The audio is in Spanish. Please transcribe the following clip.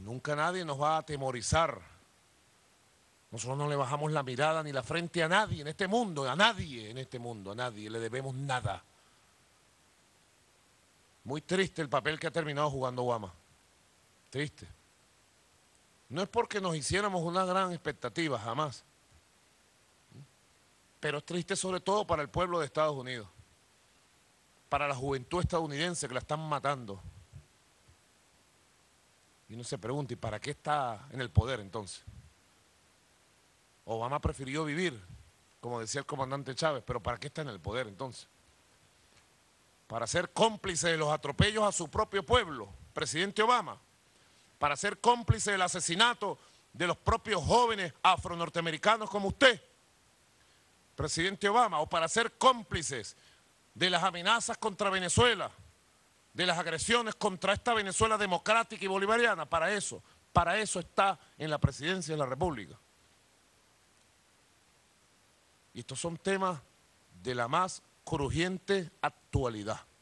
Nunca nadie nos va a atemorizar. Nosotros no le bajamos la mirada ni la frente a nadie en este mundo, a nadie en este mundo, a nadie le debemos nada. Muy triste el papel que ha terminado jugando Obama. Triste. No es porque nos hiciéramos una gran expectativa, jamás. Pero es triste sobre todo para el pueblo de Estados Unidos, para la juventud estadounidense que la están matando. Y uno se pregunta, ¿y para qué está en el poder entonces? Obama prefirió vivir, como decía el comandante Chávez, pero ¿para qué está en el poder entonces? Para ser cómplice de los atropellos a su propio pueblo, presidente Obama, para ser cómplice del asesinato de los propios jóvenes afro-norteamericanos como usted, presidente Obama, o para ser cómplices de las amenazas contra Venezuela, de las agresiones contra esta Venezuela democrática y bolivariana. Para eso está en la presidencia de la República. Y estos son temas de la más crujiente actualidad.